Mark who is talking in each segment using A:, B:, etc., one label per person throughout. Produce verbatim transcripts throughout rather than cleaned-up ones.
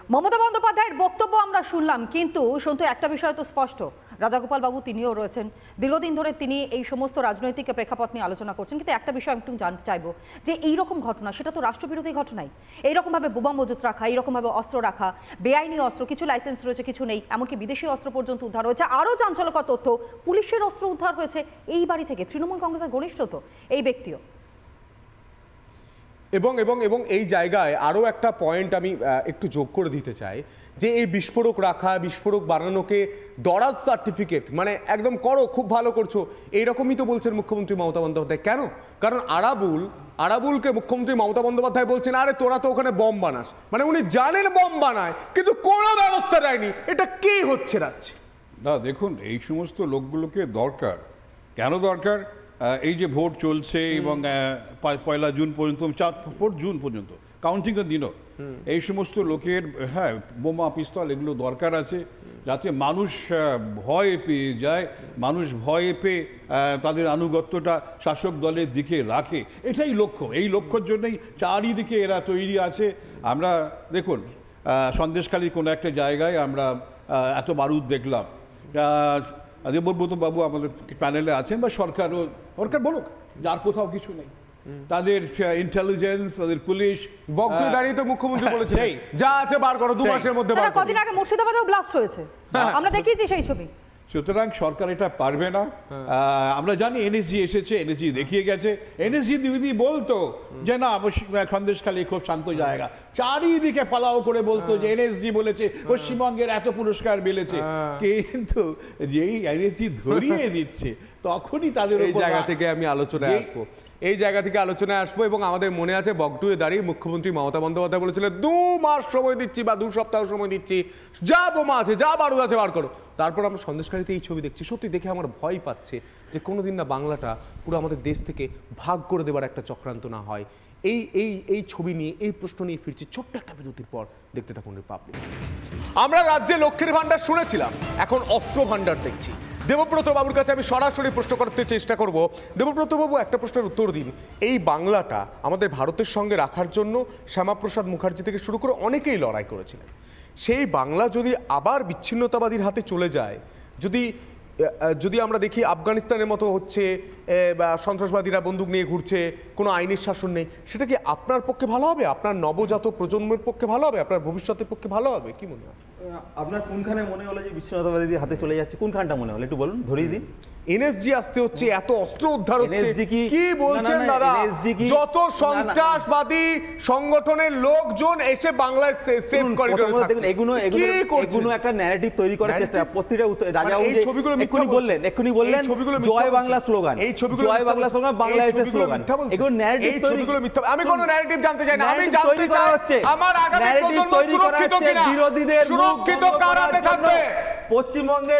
A: মমতা বন্দ্যোপাধ্যায়ের বক্তব্য আমরা শুনলাম, কিন্তু শুনতে একটা বিষয় তো স্পষ্ট, রাজাগোপাল বাবু তিনিও রয়েছেন, দীর্ঘদিন ধরে তিনি এই সমস্ত রাজনৈতিক প্রেক্ষাপট নিয়ে আলোচনা করছেন, কিন্তু একটা বিষয় একটু জানতে চাইবো যে এইরকম ঘটনা সেটা তো রাষ্ট্রবিরোধী ঘটনাই। এইরকমভাবে বোমা মজুত রাখা, এইরকমভাবে অস্ত্র রাখা, বেআইনি অস্ত্র, কিছু লাইসেন্স রয়েছে কিছু নেই, এমনকি বিদেশি অস্ত্র পর্যন্ত উদ্ধার হয়েছে। আরও চাঞ্চল্যকর তথ্য, পুলিশের অস্ত্র উদ্ধার হয়েছে এই বাড়ি থেকে। তৃণমূল কংগ্রেসের ঘনিষ্ঠ তো এই ব্যক্তিও।
B: এবং এবং এবং এই জায়গায় আরও একটা পয়েন্ট আমি একটু যোগ করে দিতে চাই, যে এই বিস্ফোরক রাখা, বিস্ফোরক বানানোকে দরাজ সার্টিফিকেট, মানে একদম করো, খুব ভালো করছো, এইরকমই তো বলছেন মুখ্যমন্ত্রী মমতা বন্দ্যোপাধ্যায়। কেন? কারণ আরাবুল আরাবুলকে মুখ্যমন্ত্রী মমতা বন্দ্যোপাধ্যায় বলছেন, আরে তোরা তো ওখানে বম বানাস, মানে উনি জানেন বম বানায় কিন্তু কোনো ব্যবস্থা নেয়নি। এটা কি হচ্ছে রাজ্যে?
C: না দেখুন, এই সমস্ত লোকগুলোকে দরকার। কেন দরকার? এই যে ভোট চলছে এবং পয়লা জুন পর্যন্ত, চার জুন পর্যন্ত কাউন্টিংয়ের দিনও এই সমস্ত লোকের হ্যাঁ বোমা পিস্তল এগুলো দরকার আছে, যাতে মানুষ ভয় পেয়ে যায়, মানুষ ভয়ে পেয়ে তাদের আনুগত্যটা শাসক দলের দিকে রাখে। এটাই লক্ষ্য। এই লক্ষ্যের জন্যই চারিদিকে এরা তৈরি আছে। আমরা দেখুন, সন্দেশখালীর কোনো একটা জায়গায় আমরা এত বারুদ দেখলাম। দেবব্রত বাবু আমাদের প্যানেলে আছেন, বা সরকারও, সরকার বলুক, যার কোথাও কিছু নেই, তাদের ইন্টেলিজেন্স, তাদের পুলিশ
B: বগদুই দাঁড়িয়ে তো মুখ্যমন্ত্রী বলেছে যা আছে বার করো, দু মাসের মধ্যে বার করো।
A: কদিন আগে মুর্শিদাবাদেও ব্লাস্ট হয়েছে, আমরা দেখিয়েছি সেই ছবি।
C: সুতরাং সরকার এটা পারবে না। আমরা জানি এনএসজি এসেছে, এনএসজি দেখিয়ে গেছে। এনএসজি দিদি বলতো যে না সন্দেশখালী খুব শান্ত জায়গা, চারিদিকে পালাও করে বলতো যে এনএসজি বলেছে পশ্চিমবঙ্গের এত পুরস্কার মিলেছে, কিন্তু যেই এনএসজি ধরিয়ে দিচ্ছে তখনই তাদের
B: এই জায়গা থেকে আমি আলোচনায় আসবো এই জায়গা থেকে আলোচনায় আসবো এবং আমাদের মনে আছে বগটুয়ে দাঁড়িয়ে মুখ্যমন্ত্রী মমতা বন্দ্যোপাধ্যায় বলেছিলেন দু মাস সময় দিচ্ছি বা দু সপ্তাহ সময় দিচ্ছি, যা বোমা আছে যা বারুদ আছে বার করো। তারপর আমরা সন্দেশখালীতে এই ছবি দেখছি, সত্যি দেখে আমার ভয় পাচ্ছে যে কোনোদিন না বাংলাটা পুরো আমাদের দেশ থেকে ভাগ করে দেওয়ার একটা চক্রান্ত না হয়। এই এই এই ছবি নিয়ে, এই প্রশ্ন নিয়ে ফিরছি ছোট্ট একটা বিরতির পর। দেখতে থাকুন রিপাবলিক। আমরা রাজ্যে লক্ষ্মীর ভান্ডার শুনেছিলাম, এখন অস্ত্র ভান্ডার দেখছি। দেবব্রত বাবুর কাছে আমি সরাসরি প্রশ্ন করতে চেষ্টা করব। দেবব্রত বাবু, একটা প্রশ্নের উত্তর দিন। এই বাংলাটা আমাদের ভারতের সঙ্গে রাখার জন্য শ্যামাপ্রসাদ মুখার্জি থেকে শুরু করে অনেকেই লড়াই করেছিলেন। সেই বাংলা যদি আবার বিচ্ছিন্নতাবাদীর হাতে চলে যায়, যদি যদি আমরা দেখি আফগানিস্তানের মতো হচ্ছে, বা সন্ত্রাসবাদীরা বন্দুক নিয়ে ঘুরছে, কোনো আইনের শাসন নেই, সেটা কি আপনার পক্ষে ভালো হবে? আপনার নবজাত প্রজন্মের পক্ষে ভালো হবে? আপনার ভবিষ্যতের পক্ষে ভালো হবে? কি মনে হয়
D: আপনার? কোনখানে মনে হলো যে বিচ্ছিন্নতাবাদীদের হাতে চলে যাচ্ছে? কোনখানটা মনে হলো একটু বলুন, ধরিয়ে দিন।
B: এনএসজি আসতে হচ্ছে, এত অস্ত্র উদ্ধার হচ্ছে, কি বলছেন দাদা? যত সন্ত্রাসবাদী সংগঠনের লোকজন এসে বাংলায় সেফ করিডোরে থাকছে,
D: এগুলো এগুলো একটা ন্যারেটিভ তৈরি করার চেষ্টা। প্রতিটা রাজা এই ছবিগুলো এক্ষুনি বললেন এক্ষুনি বললেন জয় বাংলা স্লোগান,
B: এই ছবিগুলো
D: জয় বাংলা স্লোগান, বাংলাদেশের স্লোগান, এগুলো ন্যারেটিভ তৈরি।
B: ছবিগুলো মিথ্যা। আমি কোনো ন্যারেটিভ জানতে চাই না, আমি জানতে চাই আমার আগামী প্রজন্ম সুরক্ষিত কিনা,
D: বিরোধীদের
B: সুরক্ষিত কার হাতে থাকবে?
D: পশ্চিমবঙ্গের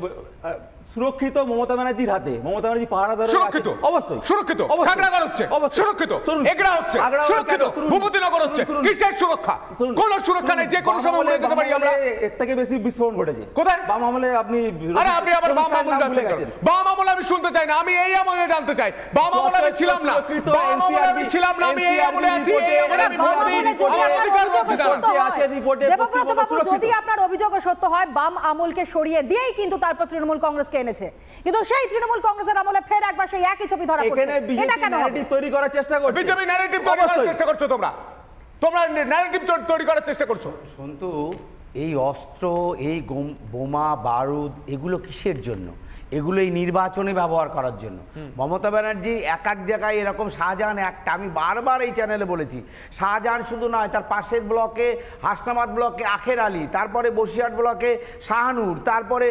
D: সুরক্ষিত মমতা ব্যানার্জির হাতে। মমতা ব্যানার্জি পাহারাদার
B: সুরক্ষিত, অবশ্যই সুরক্ষিত। খাগড়াগড় হচ্ছে সুরক্ষিত, এগরা হচ্ছে সুরক্ষিত, ভূপতিনগর হচ্ছে। কিসের সুরক্ষা? কোন সুরক্ষা নেই, যে কোনো সময় উড়ে যেতে পারি আমরা।
D: এর থেকে বেশি বিস্ফোরণ ঘটেছে
B: কোথায়?
D: বাম আমলে। আপনি
B: আরে আপনি আবার বাম আমল যাচ্ছেন কেন? বাম আমলে আমি শুনতে চাই না, আমি এই আমলে জানতে চাই। বাম আমলে আমি ছিলাম না, বাম আমলে আমি ছিলাম না, আমি এই আমলে আছি। এই আমলে আমি ভোট দিই, আমার অধিকার আছে।
A: দেবব্রত বাবু, যদি আপনার অভিযোগ সত্য হয়, বাম আমলকে সরিয়ে দিয়েই কিন্তু তারপর তৃণমূল কংগ্রেসকে এনেছে, কিন্তু সেই তৃণমূল কংগ্রেসের আমলে ফের একবার সেই একই ছবি ধরা পড়ছে। এটা কেন হবে?
D: তৈরি করার চেষ্টা করছে
B: বিজেপি, ন্যারেটিভ তৈরি করার চেষ্টা করছো তোমরা, তোমরা ন্যারেটিভ তৈরি করার চেষ্টা করছো।
E: সন্তু, এই অস্ত্র, এই বোমা বারুদ, এগুলো কিসের জন্য? এগুলো এই নির্বাচনে ব্যবহার করার জন্য। মমতা ব্যানার্জি এক এক জায়গায় এরকম, শাহজাহান একটা, আমি বারবার এই চ্যানেলে বলেছি, শাহজাহান শুধু নয়, তার পাশের ব্লকে হাসনাবাদ ব্লকে আখের আলী, তারপরে বসিরহাট ব্লকে শাহানুর, তারপরে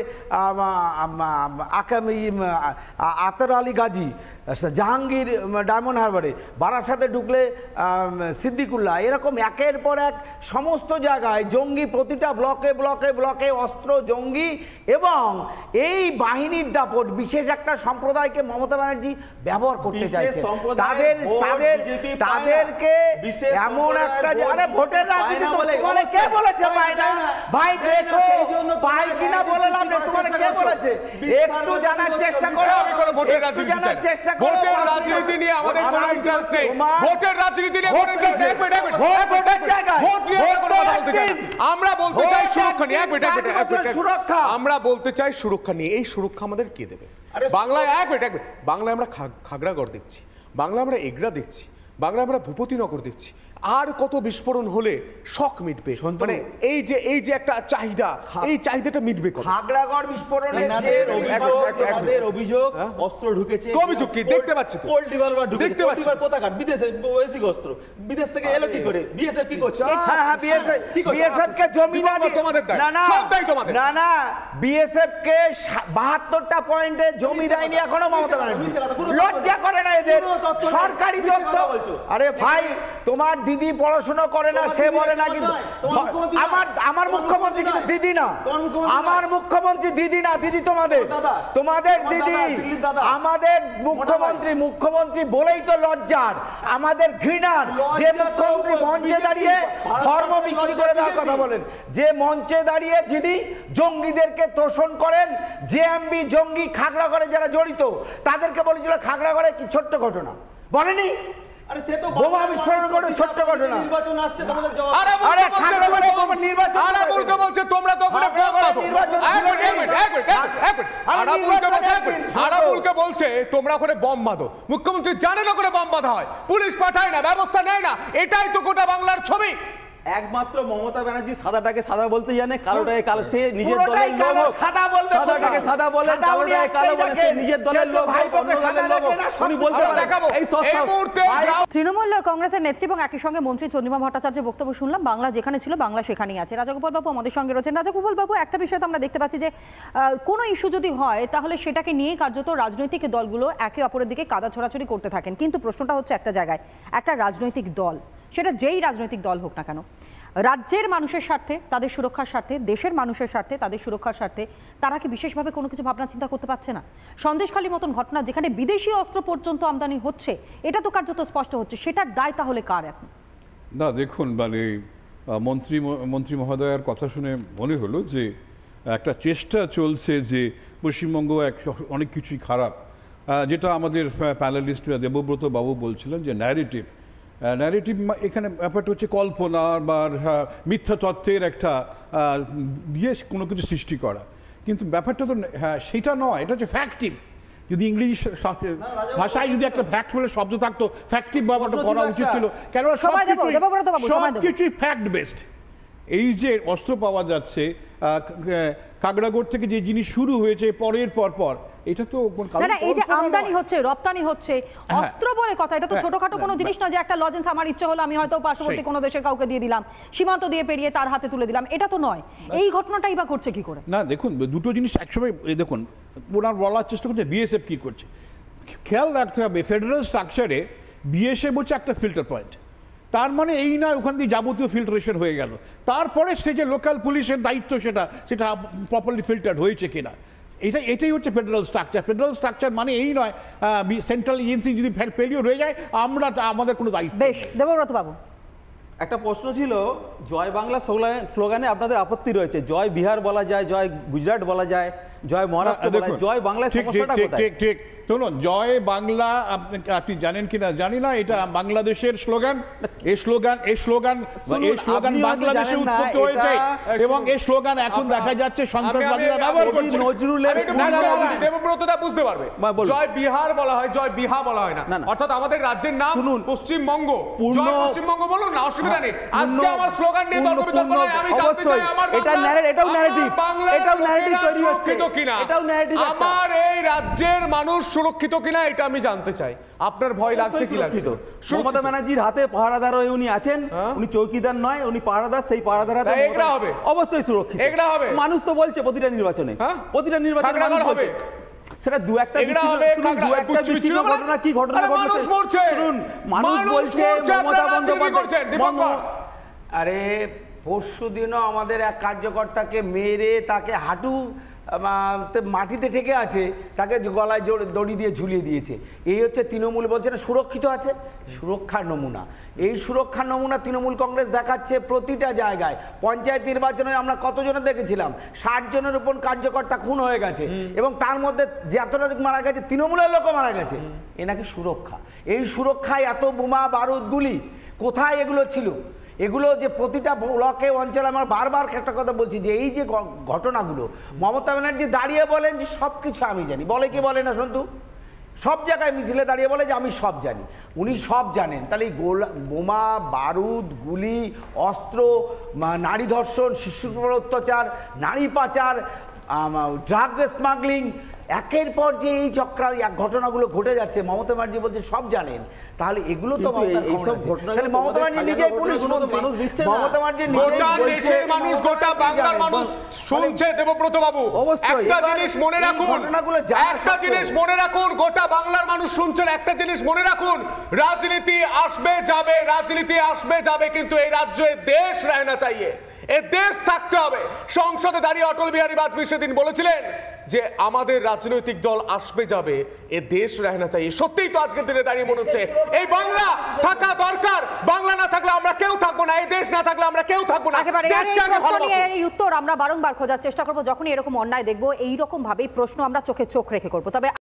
E: আতর আলী গাজী, জাহাঙ্গীর ডায়মন্ড হারবারে, বারাসাতে ঢুকলে সিদ্দিকুল্লাহ, এরকম একের পর এক সমস্ত জায়গায় জঙ্গি, প্রতিটা ব্লকে ব্লকে ব্লকে অস্ত্র, জঙ্গি, এবং এই বাহিনী শান্তির দাপট, বিশেষ একটা সম্প্রদায়কে মমতা ব্যানার্জি ব্যবহার করতে চাইছে। তাদের তাদের তাদেরকে এমন একটা আরে ভোটের রাজনীতি তোমারে কে বলেছে পায় না ভাই? দেখো পাই কিনা বললাম না, তোমারে কে বলেছে? একটু জানার চেষ্টা করো।
B: আমি কোনো ভোটের রাজনীতি চাই না। ভোটের রাজনীতি নিয়ে আমাদের কোনো ইন্টারেস্ট নেই। ভোটের রাজনীতি নিয়ে কোনো ইন্টারেস্ট নেই। এক মিনিট এক মিনিট ভোট নিয়ে আমরা কথা বলতে চাই। আমরা বলতে চাই সুরক্ষা নিয়ে। এক মিনিট এক মিনিট সুরক্ষা আমরা বলতে চাই সুরক্ষা নিয়ে। এই সুরক্ষা আমাদের কে দেবে? বাংলায় এক মিনিট এক মিনিট বাংলায় আমরা খাগড়াগড় দেখছি, বাংলা আমরা এগরা দেখছি, বাংলা আমরা ভূপতিনগর দেখছি। আর কত বিস্ফোরণ হলে শক মিটবে? মানে এই যে এই যে একটা চাহিদা, এই চাহিদাটা মিটবে কবে?
E: খাগড়াগড় বিস্ফোরণে যে
D: আমাদের অভিযোগ অস্ত্র ঢুকেছে।
B: তো অভিযোগ কি দেখতে পাচ্ছি? তো
D: পোল ডিভলভার ঢুকেছে,
B: দেখতে পাচ্ছি।
D: কোথাকার বিদেশে বৈদেশিক অস্ত্র বিদেশ থেকে এলো কি করে? বিএসএফ কি করছে?
E: হ্যাঁ হ্যাঁ বিএসএফ বিএসএফ কে জমি না দিয়ে
B: তোমাদের দায়,
E: না না
B: সব দায় তোমাদের।
E: না না বিএসএফ কে বাহাত্তরটা পয়েন্টে জমি দেয়নি এখনো মমতা ব্যানার্জি। লজ্জা করে না এদের? সরকারি তথ্য। আরে ভাই তোমার দিদি পড়াশোনা করে না, সে বলে না কিন্তু আমার আমার মুখ্যমন্ত্রী কিন্তু দিদি না, আমার মুখ্যমন্ত্রী দিদি না, দিদি তোমাদের তোমাদের দিদি। আমাদের মুখ্যমন্ত্রী মুখ্যমন্ত্রী বলেই তো লজ্জার, আমাদের ঘৃণার যে মুখ্যমন্ত্রী মঞ্চে দাঁড়িয়ে ধর্ম বিক্রি করে দেওয়ার কথা বলেন, যে মঞ্চে দাঁড়িয়ে যিনি জঙ্গিদেরকে তোষণ করেন, জেএমবি জঙ্গি খাগড়াগড়ে যারা জড়িত তাদেরকে বলেছিল খাগড়াগড়ে কি ছোট্ট ঘটনা বলেনি?
D: আরে সে তো
E: বোমা বিস্ফোরণ করে ছোট্ট ঘটনা।
D: নির্বাচন আসছে তোমাদের জবাব।
B: আরে
E: আরে খাগড়াগড়ে তোমার নির্বাচন,
B: আরে বলকে বলছে তোমরা তো ওখানে বম বাঁধো। এক মিনিট এক মিনিট এক মিনিট এক মিনিট আরে বলকে বলছে আরে বলকে বলছে তোমরা ওখানে বম বাঁধো। মুখ্যমন্ত্রী জানে না করে বম বাঁধা হয়, পুলিশ পাঠায় না, ব্যবস্থা নেয় না। এটাই তো গোটা বাংলার ছবি।
D: একমাত্র মমতা ব্যানার্জি সাদাটাকে সাদা বলতে জানে, কালোটাকে কালো। সে নিজের দলের লোক,
E: সাদা বলবে,
D: সাদাটাকে সাদা বলে, কালোটাকে কালো বলে। সে নিজের দলের লোক, অন্য দলের লোক উনি বলতে পারে। এই
B: মুহূর্তে
A: তৃণমূল কংগ্রেসের নেত্রী এবং একই সঙ্গে মন্ত্রী চন্দ্রিমা ভট্টাচার্যের বক্তব্য শুনলাম। বাংলা যেখানে ছিল বাংলা সেখানেই আছে। রাজাগোপাল বাবু আমাদের সঙ্গে রয়েছেন। রাজাগোপাল বাবু, একটা বিষয় তো আমরা দেখতে পাচ্ছি যে কোনো ইস্যু যদি হয় তাহলে সেটাকে নিয়ে কার্যত রাজনৈতিক দলগুলো একে অপরের দিকে কাদা ছড়াছড়ি করতে থাকেন। কিন্তু প্রশ্নটা হচ্ছে একটা জায়গায়, একটা রাজনৈতিক দল, সেটা যেই রাজনৈতিক দল হোক না কেন, রাজ্যের মানুষের স্বার্থে, তাদের সুরক্ষার স্বার্থে, দেশের মানুষের স্বার্থে, তাদের সুরক্ষার স্বার্থে তারা কি বিশেষভাবে কোনো কিছু ভাবনা চিন্তা করতে পারছে না? সন্দেশখালীর মতন ঘটনা যেখানে বিদেশি অস্ত্র পর্যন্ত আমদানি হচ্ছে, এটা তো কার্যত স্পষ্ট হচ্ছে। সেটার দায় তাহলে কার এখন?
C: না দেখুন, মানে মন্ত্রী মন্ত্রী মহোদয়ের কথা শুনে মনে হলো যে একটা চেষ্টা চলছে যে পশ্চিমবঙ্গ এক অনেক কিছুই খারাপ, যেটা আমাদের প্যানেলিস্ট দেবব্রত বাবু বলছিলেন যে ন্যারেটিভ ন্যারেটিভ এখানে ব্যাপারটা হচ্ছে কল্পনা বা মিথ্যা তথ্যের একটা দিয়ে কোনো কিছু সৃষ্টি করা। কিন্তু ব্যাপারটা তো হ্যাঁ সেটা নয়, এটা হচ্ছে ফ্যাক্টিভ। যদি ইংলিশ ভাষায় যদি একটা ফ্যাক্ট বলে শব্দ থাকতো, ফ্যাক্টিভ ব্যাপারটা করা উচিত ছিল। কেননা সব কিছুই ফ্যাক্ট বেসড। এই যে অস্ত্র পাওয়া যাচ্ছে কাগড়াগড় থেকে, যে জিনিস শুরু হয়েছে পরের পর পর, এটা তো
A: এই যে আমদানি হচ্ছে, রপ্তানি হচ্ছে, অস্ত্র বলে কথা, এটা তো ছোটখাটো কোনো জিনিস না যে একটা লজেন্স আমার ইচ্ছে হলো আমি হয়তো পার্শ্ববর্তী কোনো দেশের কাউকে দিয়ে দিলাম, সীমান্ত দিয়ে পেরিয়ে তার হাতে তুলে দিলাম, এটা তো নয়। এই ঘটনাটাই বা করছে কি করে?
C: না দেখুন, দুটো জিনিস একসময় দেখুন, ওনার বলার চেষ্টা করছে বিএসএফ কি করছে। খেয়াল রাখতে হবে ফেডারেল স্ট্রাকচারে বিএসএফ হচ্ছে একটা ফিল্টার পয়েন্ট। তার মানে এই নয় ওখান দিয়ে যাবতীয় ফিল্টারেশন হয়ে গেল, তারপরে সে যে লোকাল পুলিশের দায়িত্ব সেটা সেটা প্রপারলি ফিল্টার্ড হয়েছে কিনা, এটা এটাই হচ্ছে ফেডারেল স্ট্রাকচার। ফেডারেল স্ট্রাকচার মানে এই নয় সেন্ট্রাল এজেন্সি যদি ফেলিওর হয়ে যায় আমরা আমাদের কোনো দায়িত্ব।
A: বেশ, দেবব্রত বাবু,
D: একটা প্রশ্ন ছিল, জয় বাংলা স্লোগানে আপনাদের আপত্তি রয়েছে। জয় বিহার বলা যায়, জয় গুজরাট বলা যায়, জয় মহারাষ্ট্র বলা যায়, জয় বাংলায় সমস্যাটা কোথায়?
C: ঠিক ঠিক শুনুন, জয় বাংলা আপনি আপনি জানেন কিনা জানি না, এটা বাংলাদেশের স্লোগান। এই স্লোগান এই স্লোগান এই স্লোগান বাংলাদেশে উৎপত্তি হয়েছে এবং এই স্লোগান এখন দেখা যাচ্ছে সন্ত্রাসবাদীরা ব্যবহার করছে।
D: নজরুলের
B: দেবব্রতটা বুঝতে পারবে, জয় বিহার বলা হয়, জয় বিহা বলা হয় না। অর্থাৎ আমাদের রাজ্যের নাম পশ্চিমবঙ্গ, জয় পশ্চিমবঙ্গ বলুন না, অসুবিধা নেই। আজকে আমার স্লোগান নিয়ে তর্ক বিতর্ক নয়, আমি জানতে চাই আমার
D: এটা এটাও ন্যারেটিভ, এটাও ন্যারেটিভ তৈরি হচ্ছে
B: কিনা,
D: এটাও ন্যারেটিভ।
B: আমার এই রাজ্যের মানুষ সুরক্ষিত কিনা এটা আমি জানতে চাই। আপনার ভয় লাগছে কি লাগছে?
D: মমতা ব্যানার্জির হাতে পাহারাদার হয়ে উনি আছেন, উনি চৌকিদার নয়, উনি পাহারাদার। সেই পাহারাদার হাতে
B: এগরা হবে,
D: অবশ্যই সুরক্ষিত
B: এগরা হবে।
D: মানুষ তো বলছে প্রতিটা নির্বাচনে, প্রতিটা নির্বাচনে মানুষ হবে সেটা দু একটা ঘটনা, কি ঘটনা
B: মানুষ মরছে,
D: মানুষ বলছে মমতা বন্দ্যোপাধ্যায়।
E: আরে পরশু দিনও আমাদের এক কার্যকর্তাকে মেরে তাকে হাঁটু মাটিতে ঠেকে আছে, তাকে গলায় দড়ি দিয়ে ঝুলিয়ে দিয়েছে। এই হচ্ছে তৃণমূল বলছে না সুরক্ষিত আছে, সুরক্ষার নমুনা। এই সুরক্ষার নমুনা তৃণমূল কংগ্রেস দেখাচ্ছে প্রতিটা জায়গায়। পঞ্চায়েত নির্বাচনে আমরা কতজনে দেখেছিলাম, ষাট জনের উপর কার্যকর্তা খুন হয়ে গেছে, এবং তার মধ্যে যতটা মারা গেছে তৃণমূলের লোকও মারা গেছে। এ নাকি সুরক্ষা। এই সুরক্ষায় এত বোমা বারুদ গুলি কোথায় এগুলো ছিল? এগুলো যে প্রতিটা ব্লকে অঞ্চলে, আমার বারবার একটা কথা বলছি যে এই যে ঘটনাগুলো, মমতা ব্যানার্জি দাঁড়িয়ে বলেন যে সব কিছু আমি জানি। বলে কি বলে না সন্তু? সব জায়গায় মিছিলে দাঁড়িয়ে বলে যে আমি সব জানি। উনি সব জানেন। তাহলে এই গোলা বোমা বারুদ গুলি অস্ত্র, নারী ধর্ষণ, শিশুর উপর অত্যাচার, নারী পাচার, ড্রাগ স্মাগলিং, একের পর যে এই চক্রা ঘটনাগুলো ঘটে যাচ্ছে, মমতা ব্যানার্জি বলছে সব জানেন। তাহলে এগুলো তো মমতা ব্যানার্জি নিজেই পুলিশ মন্ত্রী, মমতা ব্যানার্জি
B: গোটা দেশের মানুষ, গোটা বাংলার মানুষ শুনছে দেবব্রত বাবু। একটা জিনিস মনে রাখুন, একটা জিনিস মনে রাখুন, গোটা বাংলার মানুষ শুনছেন, একটা জিনিস মনে রাখুন, রাজনীতি আসবে যাবে, রাজনীতি আসবে যাবে, কিন্তু এই রাজ্যে দেশ রহনা চাইয়ে, এ দেশ থাকতে হবে। সংসদে দাঁড়িয়ে অটল বিহারী বাজপেয়ী সেদিন বলেছিলেন যে আমাদের রাজনৈতিক দল আসবে যাবে, এ দেশ রহনা চাই। সত্যিই তো আজকের দিনে দাঁড়িয়ে মনে হচ্ছে এই বাংলা থাকা দরকার। বাংলা না থাকলে আমরা কেউ থাকবো না, এই দেশ না থাকলে আমরা কেউ থাকবো না।
A: এই উত্তর আমরা বারংবার খোঁজার চেষ্টা করবো, যখনই এরকম অন্যায় দেখবো এইরকম ভাবেই প্রশ্ন আমরা চোখে চোখ রেখে করবো। তবে